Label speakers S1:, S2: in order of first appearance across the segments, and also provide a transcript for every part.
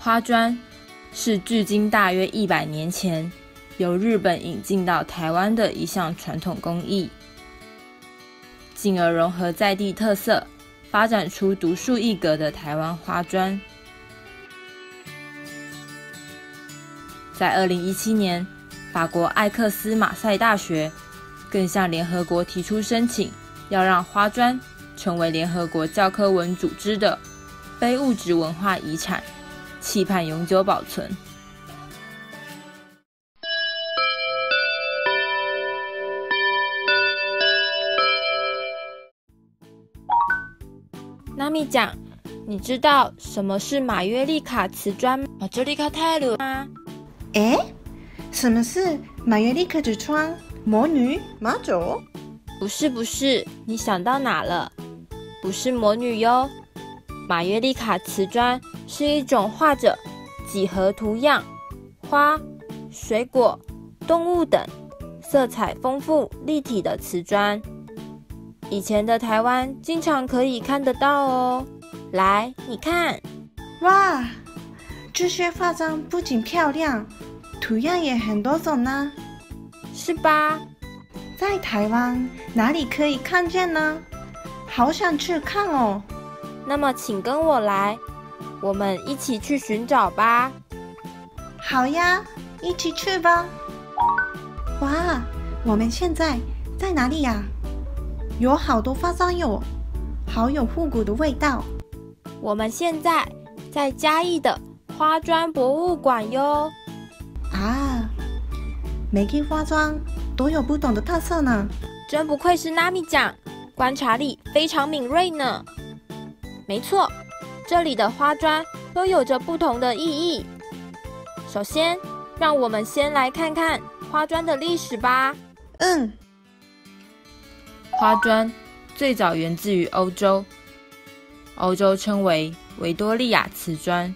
S1: 花砖是距今大约100年前由日本引进到台湾的一项传统工艺，进而融合在地特色，发展出独树一格的台湾花砖。在2017年，法国艾克斯马赛大学更向联合国提出申请，要让花砖成为联合国教科文组织的非物质文化遗产，期盼永久保存。娜米讲，你知道什么是马约利卡瓷砖马约利卡泰鲁吗？
S2: 什么是马约利卡瓷砖？魔女？妈祖？
S1: 不是，你想到哪了？不是魔女哟。马约利卡瓷砖是一种画着几何图样、花、水果、动物等色彩丰富立体的瓷砖。以前的台湾经常可以看得到哦。来，你看，
S2: 哇，这些画章不仅漂亮，图样也很多种呢，
S1: 是吧？
S2: 在台湾哪里可以看见呢？好想去看哦。
S1: 那么请跟我来，我们一起去寻找吧。
S2: 好呀，一起去吧。哇，我们现在在哪里呀？有好多花章哟，好有复古的味道。
S1: 我们现在在嘉义的花砖博物馆哟。
S2: 啊，每个花砖都有不同的特色呢。
S1: 真不愧是娜米酱，观察力非常敏锐呢。没错，这里的花砖都有着不同的意义。首先，让我们先来看看花砖的历史吧。花砖最早源自于欧洲，欧洲称为维多利亚瓷砖。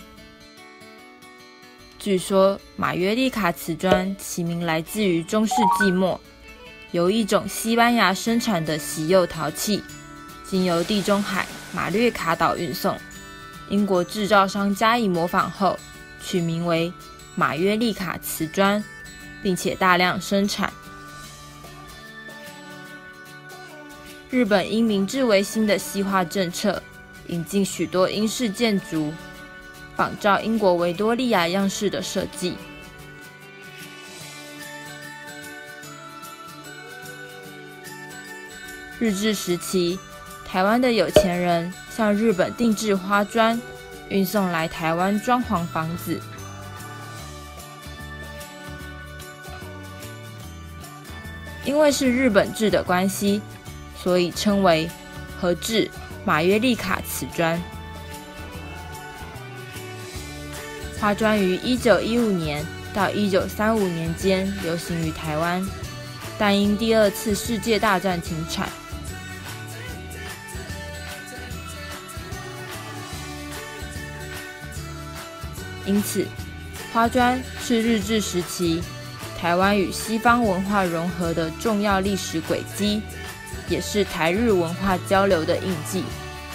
S1: 据说马约利卡瓷砖起名来自于中世纪末，由一种西班牙生产的锡釉陶器，经由地中海马略卡岛运送，英国制造商加以模仿后，取名为马约利卡瓷砖，并且大量生产。日本因明治维新的西化政策，引进许多英式建筑，仿照英国维多利亚样式的设计。日治时期，台湾的有钱人向日本定制花砖，运送来台湾装潢房子。因为是日本制的关系，所以称为和制马约利卡瓷砖。花砖于1915年到1935年间流行于台湾，但因第2次世界大战停产。因此，花砖是日治时期台湾与西方文化融合的重要历史轨迹，也是台日文化交流的印记。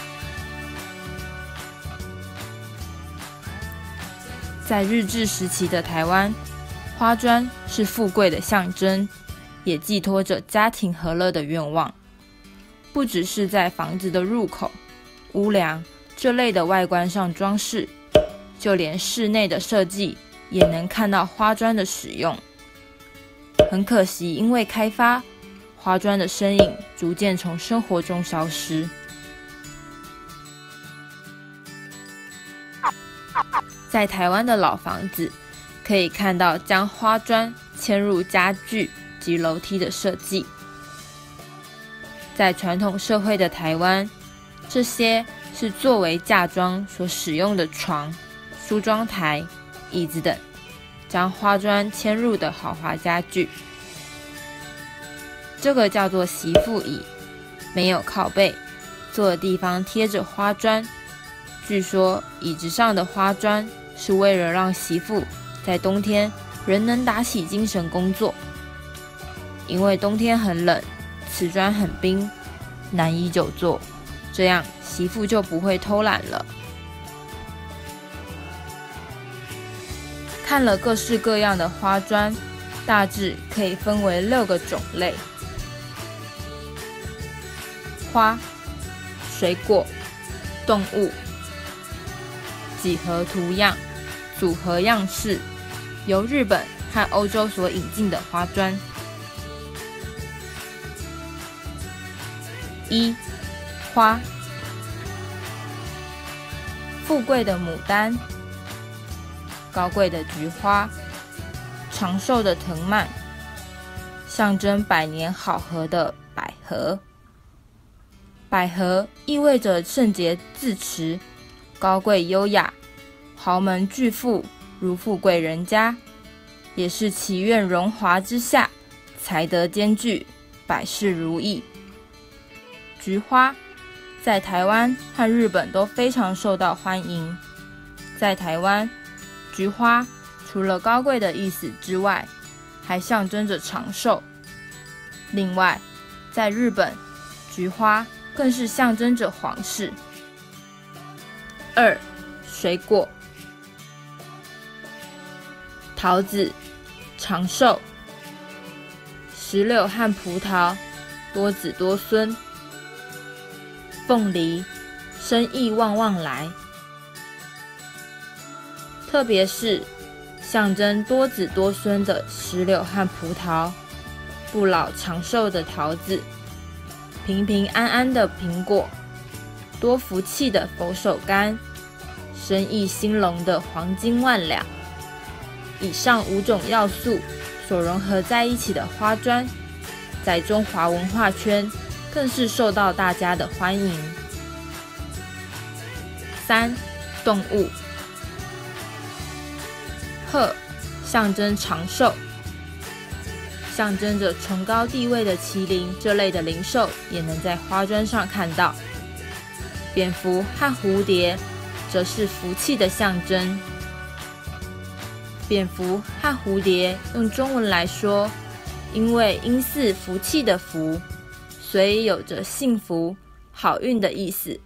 S1: 在日治时期的台湾，花砖是富贵的象征，也寄托着家庭和乐的愿望。不只是在房子的入口、屋梁这类的外观上装饰，就连室内的设计也能看到花砖的使用。很可惜，因为开发，花砖的身影逐渐从生活中消失。在台湾的老房子，可以看到将花砖嵌入家具及楼梯的设计。在传统社会的台湾，这些是作为嫁妆所使用的床、梳妆台、椅子等，将花砖嵌入的豪华家具。这个叫做媳妇椅，没有靠背，坐的地方贴着花砖。据说椅子上的花砖是为了让媳妇在冬天仍能打起精神工作，因为冬天很冷，瓷砖很冰，难以久坐，这样媳妇就不会偷懒了。 看了各式各样的花砖，大致可以分为6个种类：花、水果、动物、几何图样、组合样式，由日本和欧洲所引进的花砖。1. 花，富贵的牡丹，高贵的菊花，长寿的藤蔓，象征百年好合的百合。百合意味着圣洁自持，高贵优雅，豪门巨富如富贵人家，也是祈愿荣华之下，才德兼具，百事如意。菊花在台湾和日本都非常受到欢迎。在台湾，菊花除了高贵的意思之外，还象征着长寿。另外，在日本，菊花更是象征着皇室。2. 水果，桃子，长寿；石榴和葡萄，多子多孙；凤梨，生意旺旺来。特别是象征多子多孙的石榴和葡萄，不老长寿的桃子，平平安安的苹果，多福气的佛手柑，生意兴隆的黄金万两。以上5种要素所融合在一起的花砖，在中华文化圈更是受到大家的欢迎。3. 动物，鹤象征长寿，象征着崇高地位的麒麟这类的灵兽也能在花砖上看到。蝙蝠和蝴蝶则是福气的象征。蝙蝠和蝴蝶用中文来说，因为音似福气的福，所以有着幸福、好运的意思。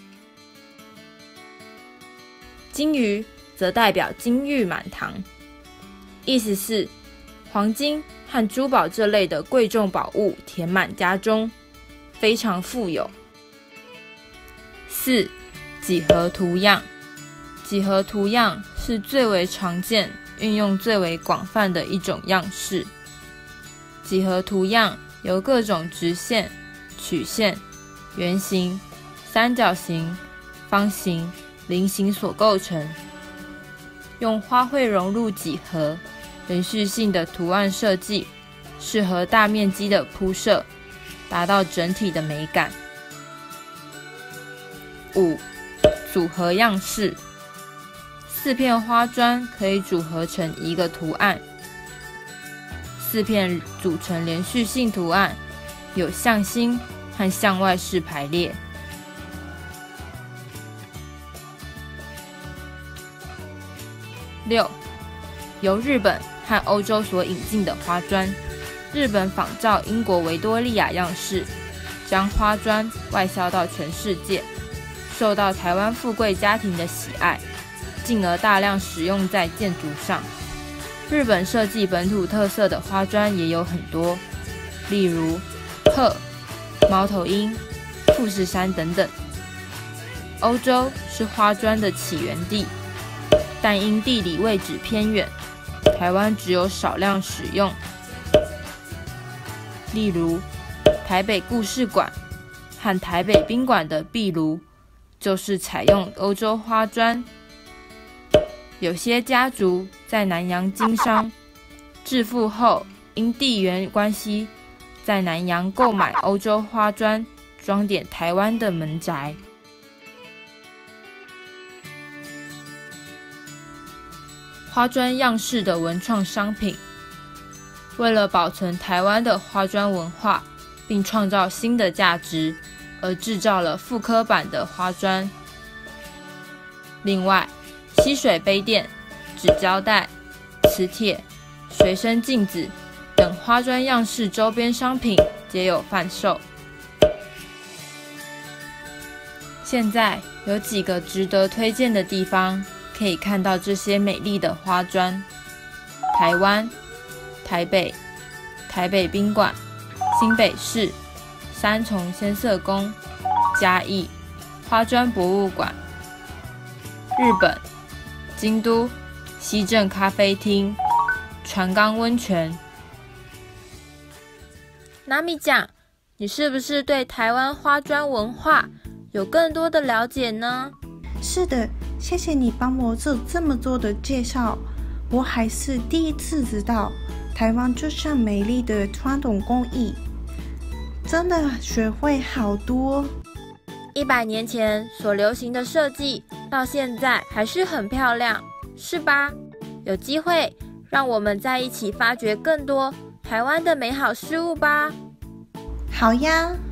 S1: 金鱼则代表金玉满堂，意思是黄金和珠宝这类的贵重宝物填满家中，非常富有。4. 几何图样，几何图样是最为常见、运用最为广泛的一种样式。几何图样由各种直线、曲线、圆形、三角形、方形、菱形所构成，用花卉融入几何，连续性的图案设计，适合大面积的铺设，达到整体的美感。5. 组合样式，4片花砖可以组合成一个图案，4片组成连续性图案，有向心和向外式排列。6. 由日本和欧洲所引进的花砖，日本仿照英国维多利亚样式，将花砖外销到全世界，受到台湾富贵家庭的喜爱，进而大量使用在建筑上。日本设计本土特色的花砖也有很多，例如鹤、猫头鹰、富士山等等。欧洲是花砖的起源地，但因地理位置偏远，台湾只有少量使用。例如，台北故事馆和台北宾馆的壁炉就是采用欧洲花砖。有些家族在南洋经商，致富后因地缘关系，在南洋购买欧洲花砖，装点台湾的门宅。花砖样式的文创商品，为了保存台湾的花砖文化，并创造新的价值，而制造了复刻版的花砖。另外，吸水杯垫、纸胶带、磁铁、随身镜子等花砖样式周边商品皆有贩售。现在有几个值得推荐的地方，可以看到这些美丽的花砖。 台湾、台北、台北宾馆、新北市、三重先嗇宫、嘉义、花砖博物馆；日本、京都、西正咖啡厅、船冈温泉。纳米酱，你是不是对台湾花砖文化有更多的了解呢？
S2: 是的，谢谢你帮我做这么多的介绍，我还是第一次知道台湾这项美丽的传统工艺，真的学会好多。
S1: 100年前所流行的设计，到现在还是很漂亮，是吧？有机会让我们在一起发掘更多台湾的美好事物吧。
S2: 好呀。